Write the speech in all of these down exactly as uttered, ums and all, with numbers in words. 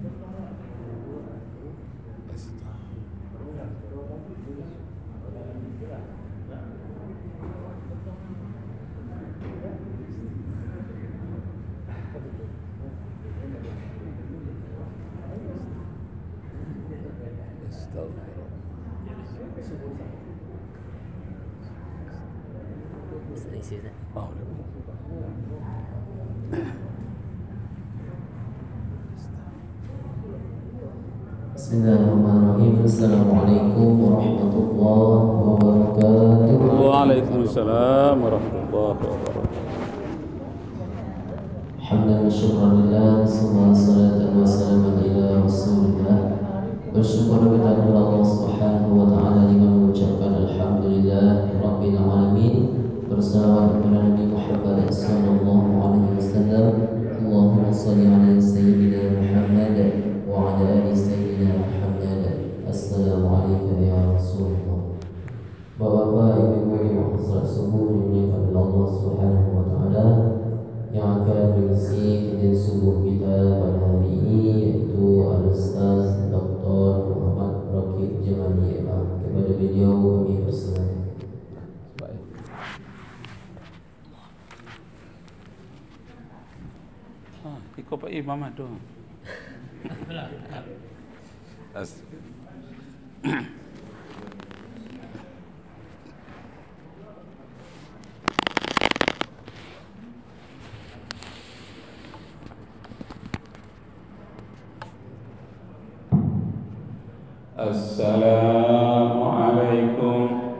Bismillahirrahmanirrahim. Assalamualaikum warahmatullahi wabarakatuh. Waalaikumsalam warahmatullahi wabarakatuh. Hamdan wa syukran lillah, summa salatan wa salaman ila rasulillah. Bersyukur kita kepada Allah Subhanahu wa taala dengan mengucapkan alhamdulillah rabbil alamin. Bersalawat kepada Nabi Muhammad sallallahu alaihi wasallam. Allahumma shalli ala sayyidina Muhammad wa ala ali sayyidina Muhammad. Assalamualaikum ya Rasulullah. Bapak-bapak, ibu-ibu yang salat subuh dimuliakan oleh Allah Subhanahu wa taala, yang akan mengisi kajian subuh kita pada hari ini yaitu Al-Ustaz Doktor Muhammad Rakib Jamali. Kepada beliau kami persilakan. Iko Pak Imam itu. Assalamualaikum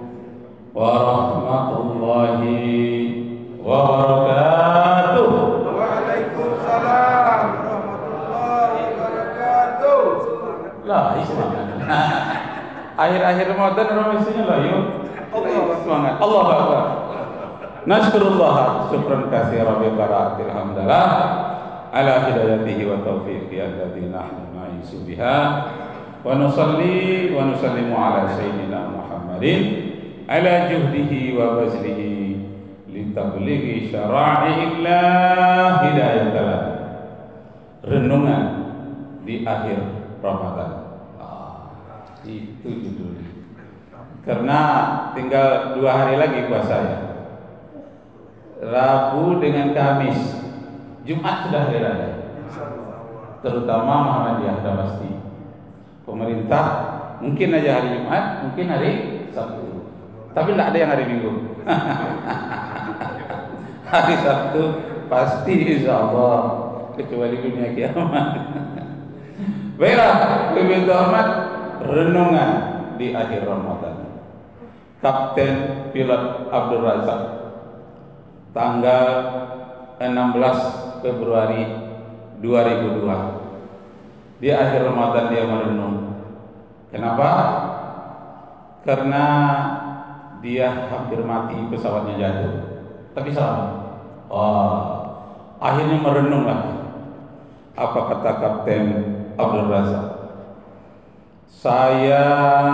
warahmatullahi wabarakatuh. Waalaikumsalam warahmatullahi wabarakatuh. Lah, semangat. Akhir-akhir Ramadan ramainya lah yuk. Semangat. Allah Akbar. Nasykurullah syukran katsiran bi barakatil hamdalah ala hidayatihi wa taufiqi alladzi nahnu na'isu biha. Wa nusalli wa nusallimu ala sayyidina Muhammadin ala juhdihi wa bazlihi li tablighi syara'illah hidayatal. Renungan di akhir Ramadan. Ah, itu judulnya. Karena tinggal dua hari lagi puasa ya. Rabu dengan Kamis, Jumat sudah hari raya. Terutama Muhammadiyah sudah pasti. Pemerintah mungkin aja hari Jumat, mungkin hari Sabtu, tapi tidak ada yang hari Minggu. Hari Sabtu pasti insya Allah, kecuali dunia kiamat. Baiklah, lebih hormat renungan di akhir Ramadan. Kapten Pilot Abdul Razak, tanggal enam belas Februari dua ribu dua. Di akhir Ramadan dia merenung. Kenapa? Karena dia hampir mati, pesawatnya jatuh, tapi selamat. Oh, akhirnya merenung lagi. Apa kata Kapten Abdul Razak? Saya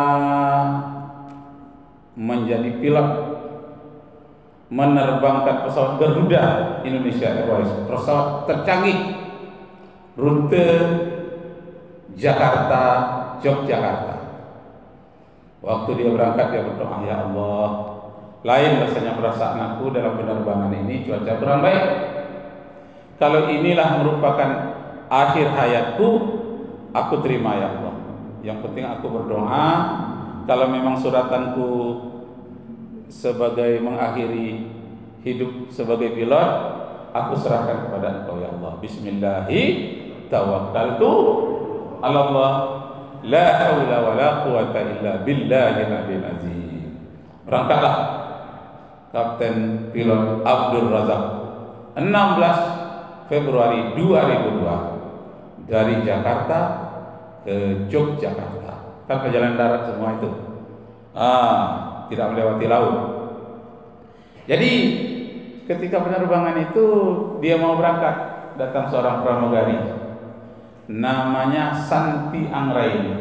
menjadi pilot menerbangkan pesawat Garuda Indonesia Airways, pesawat tercanggih, rute Jakarta, Yogyakarta. Waktu dia berangkat dia berdoa, ya Allah, lain rasanya perasaan aku dalam penerbangan ini, cuaca kurang baik. Kalau inilah merupakan akhir hayatku, aku terima ya Allah. Yang penting aku berdoa, kalau memang suratanku sebagai mengakhiri hidup sebagai pilot, aku serahkan kepada Engkau ya Allah. Bismillahi tawakkaltu Allah, la haula wa la quwata illa billahil aliyyil azim. Berangkatlah Kapten Pilot Abdul Razak enam belas Februari dua ribu dua dari Jakarta ke Yogyakarta. Kan perjalanan darat semua itu, ah, tidak melewati laut. Jadi ketika penerbangan itu dia mau berangkat, datang seorang pramugari namanya Santi Anggraini.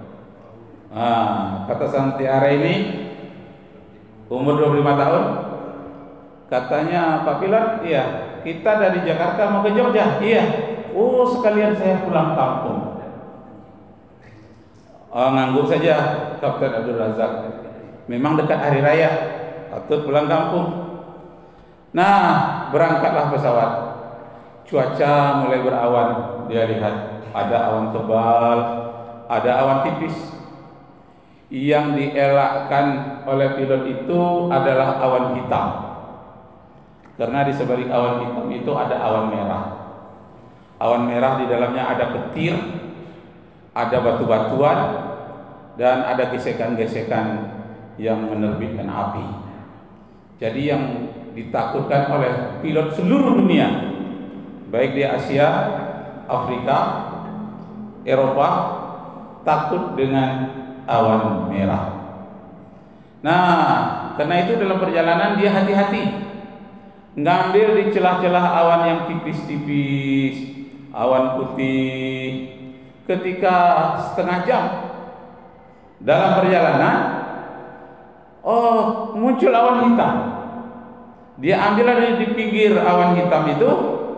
Ah, kata Santi Anggraini umur dua puluh lima tahun. Katanya, Pak Pilot, iya, kita dari Jakarta mau ke Jogja. Iya. oh sekalian saya pulang kampung. Oh, ngangguk saja Kapten Abdul Razak. Memang dekat hari raya, patut pulang kampung. Nah, berangkatlah pesawat. Cuaca mulai berawan. Dia lihat ada awan tebal, ada awan tipis. Yang dielakkan oleh pilot itu adalah awan hitam. Karena di sebalik awan hitam itu ada awan merah. Awan merah di dalamnya ada petir, ada batu-batuan, dan ada gesekan-gesekan yang menerbitkan api. Jadi yang ditakutkan oleh pilot seluruh dunia, baik di Asia, Afrika, Eropa, takut dengan awan merah. Nah, karena itu dalam perjalanan dia hati-hati, ngambil di celah-celah awan yang tipis-tipis, awan putih. Ketika setengah jam dalam perjalanan, oh muncul awan hitam. Dia ambil dari di pinggir awan hitam itu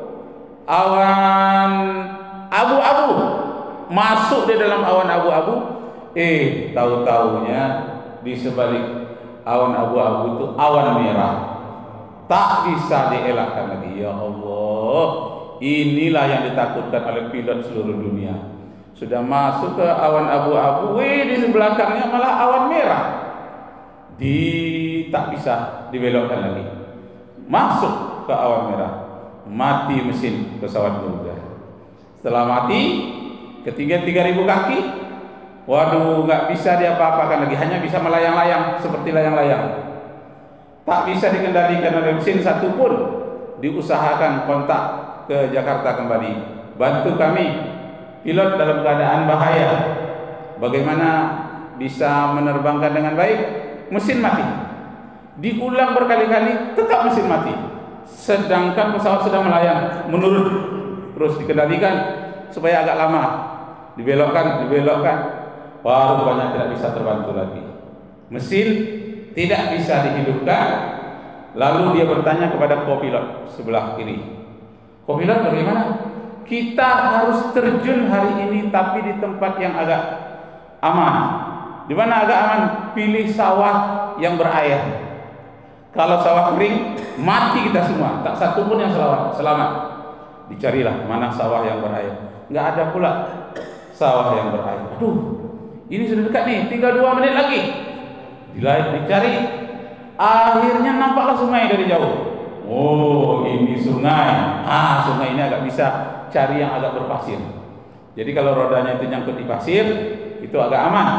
awan abu-abu, masuk di dalam awan abu-abu. Eh, tahu-tahunya di sebalik awan abu-abu itu awan merah. Tak bisa dielakkan lagi. Ya Allah, inilah yang ditakutkan oleh pilot seluruh dunia. Sudah masuk ke awan abu-abu, wih di belakangnya malah awan merah. Di tak bisa dibelokkan lagi. Masuk ke awan merah, mati mesin pesawat Garuda. Setelah mati, ketinggian tiga ribu kaki. Waduh, nggak bisa diapa-apakan lagi, hanya bisa melayang-layang seperti layang-layang. Tak bisa dikendalikan oleh mesin satupun. Diusahakan kontak ke Jakarta kembali. Bantu kami, pilot dalam keadaan bahaya. Bagaimana bisa menerbangkan dengan baik? Mesin mati. Diulang berkali-kali, tetap mesin mati. Sedangkan pesawat sedang melayang, menurun. Terus dikendalikan supaya agak lama. Dibelokkan, dibelokkan. Baru banyak tidak bisa terbantu lagi. Mesin tidak bisa dihidupkan. Lalu dia bertanya kepada kopilot sebelah kiri, kopilot bagaimana? Kita harus terjun hari ini tapi di tempat yang agak aman. Di mana agak aman? Pilih sawah yang berair. Kalau sawah kering, mati kita semua. Tak satu pun yang selamat. Selamat. Dicarilah mana sawah yang berair. Nggak ada pula sawah yang berair. Aduh, ini sudah dekat nih, tinggal dua menit lagi. Dicari, akhirnya nampaklah sungai dari jauh. Oh, ini sungai. Ah, sungai ini agak bisa cari yang agak berpasir. Jadi kalau rodanya itu nyangkut di pasir, itu agak aman.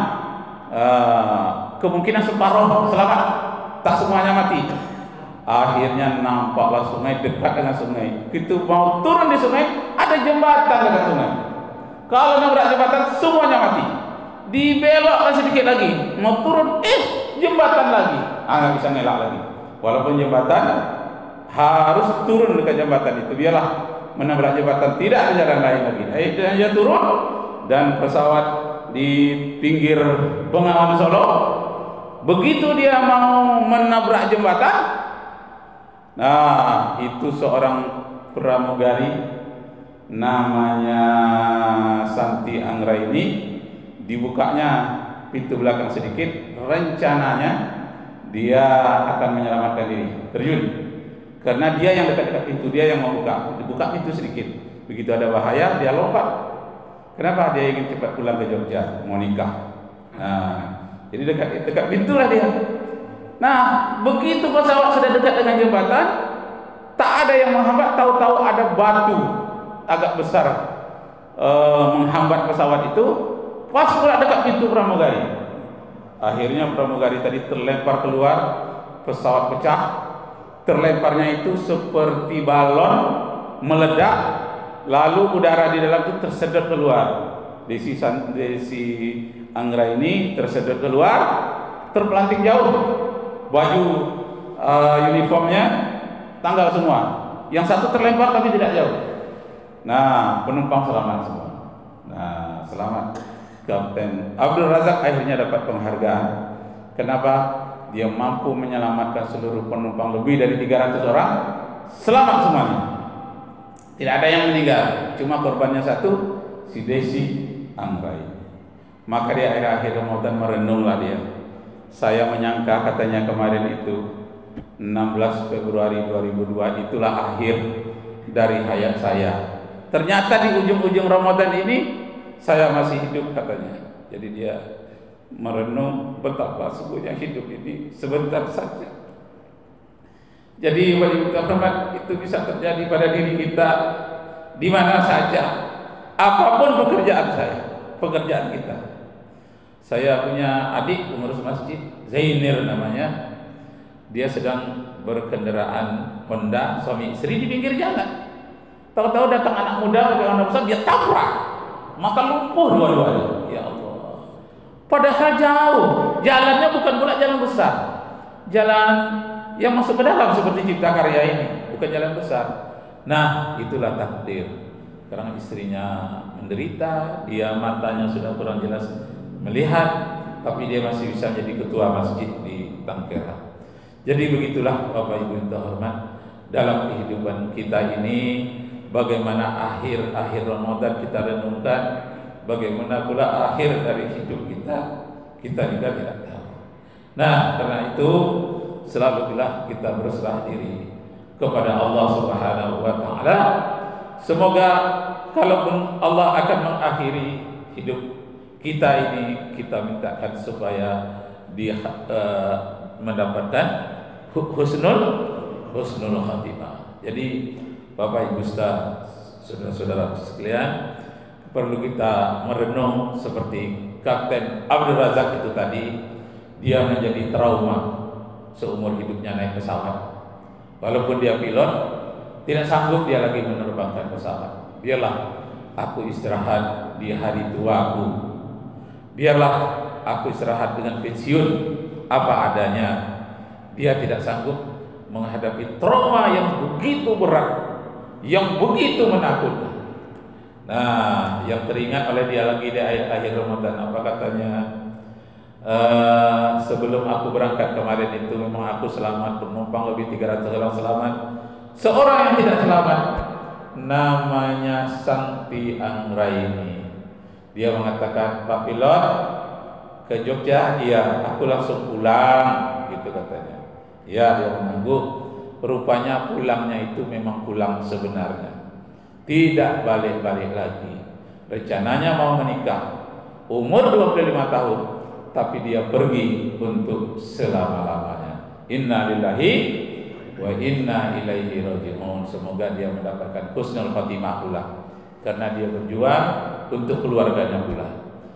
Uh, kemungkinan separuh selamat, tak semuanya mati. Akhirnya nampaklah sungai, dekat dengan sungai. Itu mau turun di sungai, ada jembatan dekat sungai. Kalau nabrak jembatan, semuanya mati. Dibelokkan sedikit lagi, mau turun, eh jembatan lagi, ah nggak bisa ngelak lagi. Walaupun jembatan harus turun dekat jembatan itu, biarlah menabrak jembatan, tidak ada jalan lain lagi. Akhirnya dia turun dan pesawat di pinggir Bengawan Solo. Begitu dia mau menabrak jembatan, nah itu seorang pramugari namanya Santi Anggraini. Dibukanya pintu belakang sedikit, rencananya dia akan menyelamatkan diri, terjun. Karena dia yang dekat-dekat pintu, dia yang membuka. Dibuka pintu sedikit. Begitu ada bahaya, dia lompat. Kenapa? Dia ingin cepat pulang ke Jogja, mau nikah. Nah, jadi dekat dekat pintulah dia. Nah, begitu pesawat sudah dekat dengan jembatan, tak ada yang menghambat. Tahu-tahu ada batu agak besar uh, menghambat pesawat itu. Pas pula dekat pintu pramugari. Akhirnya pramugari tadi terlempar keluar, pesawat pecah. Terlemparnya itu seperti balon meledak, lalu udara di dalam itu tersedot keluar. Desi, Desi Anggraini tersedot keluar, terpelanting jauh. Baju uh, uniformnya tanggal semua. Yang satu terlempar tapi tidak jauh. Nah, penumpang selamat semua. Nah, selamat. Kapten Abdul Razak akhirnya dapat penghargaan. Kenapa? Dia mampu menyelamatkan seluruh penumpang lebih dari tiga ratus orang. Selamat semuanya. Tidak ada yang meninggal, cuma korbannya satu, si Desi Anggraini. Maka di akhir-akhir Ramadan merenunglah dia. Saya menyangka katanya kemarin itu enam belas Februari dua ribu dua itulah akhir dari hayat saya. Ternyata di ujung-ujung Ramadan ini saya masih hidup katanya. Jadi dia merenung betapa sesungguhnya hidup ini sebentar saja. Jadi wali terhormat, itu bisa terjadi pada diri kita di mana saja, apapun pekerjaan saya, pekerjaan kita. Saya punya adik pengurus masjid, Zainir namanya. Dia sedang berkendaraan Honda, suami istri di pinggir jalan. Tahu-tahu datang anak muda, anak besar, dia tabrak, maka lumpuh dua-duanya. Ya Allah. Padahal jauh, jalannya bukan pula jalan besar, jalan yang masuk ke dalam seperti Cipta Karya ini, bukan jalan besar. Nah, itulah takdir. Karena istrinya menderita, dia matanya sudah kurang jelas melihat, tapi dia masih bisa jadi ketua masjid di Tangkera. Jadi begitulah Bapak Ibu yang terhormat, dalam kehidupan kita ini, bagaimana akhir-akhir Ramadan kita renungkan, bagaimana pula akhir dari hidup kita, kita juga tidak tahu. Nah, karena itu selalulah kita berserah diri kepada Allah Subhanahu wa taala. Semoga kalaupun Allah akan mengakhiri hidup kita ini, kita mintakan supaya dia uh, mendapatkan husnul husnul khatimah. Jadi Bapak Ibu saudara-saudara sekalian, perlu kita merenung seperti Kapten Abdul Razak itu tadi. Dia menjadi trauma seumur hidupnya naik pesawat. Walaupun dia pilot, tidak sanggup dia lagi menerbangkan pesawat. Biarlah aku istirahat di hari tuaku. Biarlah aku istirahat dengan pensiun apa adanya. Dia tidak sanggup menghadapi trauma yang begitu berat, yang begitu menakutkan. Nah, yang teringat oleh dia lagi di akhir Ramadan, apa katanya? Uh, sebelum aku berangkat kemarin itu memang aku selamat, penumpang lebih tiga ratus orang selamat. Seorang yang tidak selamat namanya Santi Anggraini. Dia mengatakan, Pak pilot ke Jogja, iya, aku langsung pulang, gitu katanya. Ya, dia mengangguk. Rupanya pulangnya itu memang pulang sebenarnya, tidak balik-balik lagi. Rencananya mau menikah, umur dua puluh lima tahun, tapi dia pergi untuk selama-lamanya. Inna lillahi wa inna ilaihi raji'un. Semoga dia mendapatkan husnul khatimah pula, karena dia berjuang untuk keluarganya pula.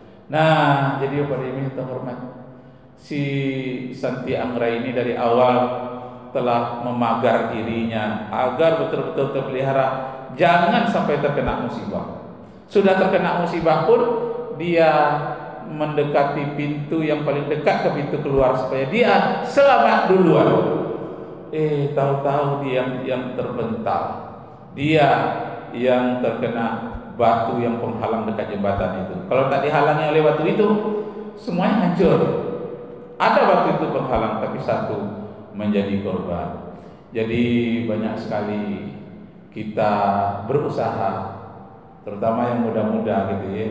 Nah, jadi pada ini terhormat, si Santi Anggraini dari awal telah memagar dirinya agar betul-betul terpelihara, jangan sampai terkena musibah. Sudah terkena musibah pun dia mendekati pintu yang paling dekat ke pintu keluar supaya dia selamat duluan. Eh, tahu-tahu dia yang, yang terbental, dia yang terkena batu yang penghalang dekat jembatan itu. Kalau tak dihalangi oleh batu itu, semuanya hancur. Ada batu itu penghalang, tapi satu menjadi korban. Jadi banyak sekali kita berusaha, terutama yang muda-muda gitu ya,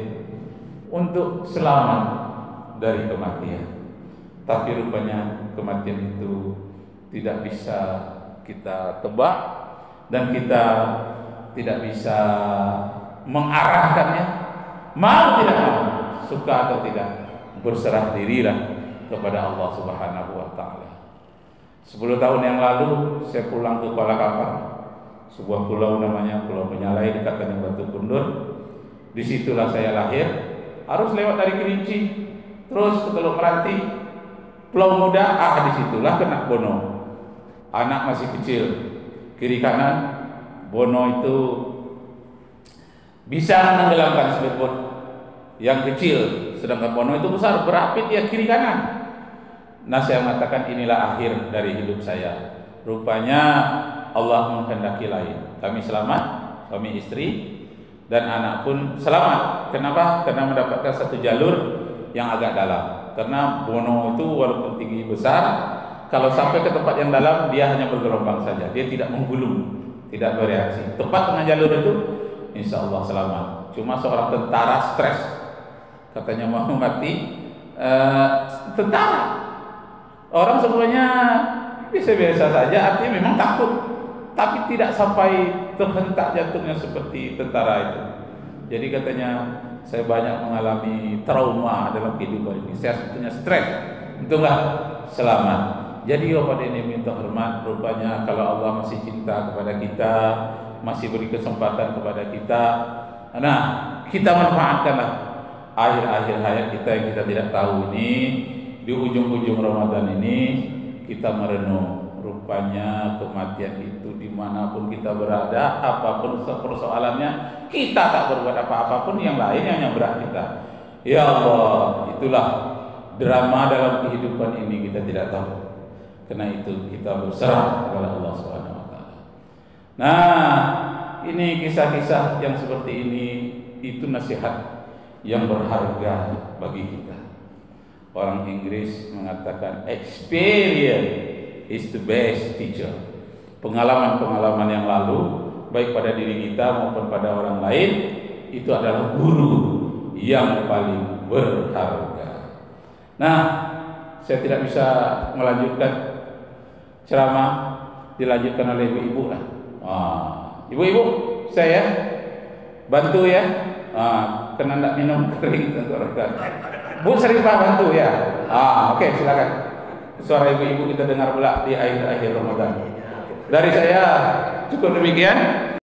untuk selamat dari kematian. Tapi rupanya kematian itu tidak bisa kita tebak, dan kita tidak bisa mengarahkannya. Mau tidak mau, suka atau tidak, berserah dirilah kepada Allah Subhanahu wa taala. Sepuluh tahun yang lalu saya pulang ke Kuala Kampar, sebuah pulau namanya Pulau Penyalai dekat Tanjung Batu Kundur. Disitulah saya lahir. Harus lewat dari Kerinci, terus ke Teluk Meranti, Pulau Muda. Ah, disitulah kena Bono. Anak masih kecil, kiri kanan Bono itu bisa menenggelamkan speedboat yang kecil, sedangkan Bono itu besar, berapit ya kiri kanan. Nah, saya mengatakan inilah akhir dari hidup saya. Rupanya Allah menghendaki lain. Kami selamat, suami istri dan anak pun selamat. Kenapa? Karena mendapatkan satu jalur yang agak dalam. Karena Bono itu walaupun tinggi besar, kalau sampai ke tempat yang dalam dia hanya bergelombang saja, dia tidak menggulung, tidak bereaksi, tepat dengan jalur itu, insya Allah selamat. Cuma seorang tentara stres, katanya mau mati, uh, tentara, orang semuanya biasa-biasa saja, artinya memang takut, tapi tidak sampai terhentak jantungnya seperti tentara itu. Jadi katanya, saya banyak mengalami trauma dalam kehidupan ini, saya sebetulnya stres, itu enggak selamat. Jadi kepada ini minta hormat, rupanya kalau Allah masih cinta kepada kita, masih beri kesempatan kepada kita, nah kita manfaatkanlah akhir-akhir hayat kita yang kita tidak tahu ini. Di ujung-ujung Ramadan ini kita merenung, rupanya kematian itu dimanapun kita berada, apapun persoalannya, kita tak berbuat apa-apa pun, yang lain yang nyabrak kita. Ya Allah, itulah drama dalam kehidupan ini, kita tidak tahu. Karena itu kita berserah kepada Allah Subhanahu wa taala. Nah, ini kisah-kisah yang seperti ini, itu nasihat yang berharga bagi kita. Orang Inggris mengatakan experience is the best teacher. Pengalaman-pengalaman yang lalu, baik pada diri kita maupun pada orang lain, itu adalah guru yang paling berharga. Nah, saya tidak bisa melanjutkan ceramah, dilanjutkan oleh ibu-ibu lah. Ah, ibu-ibu, saya bantu ya. Ah, kena tidak minum kering tenggorokan. Bu sering Pak bantu ya. Ah, oke, okay, silakan. Suara ibu-ibu kita dengar pula di akhir-akhir Ramadan. Dari saya cukup demikian.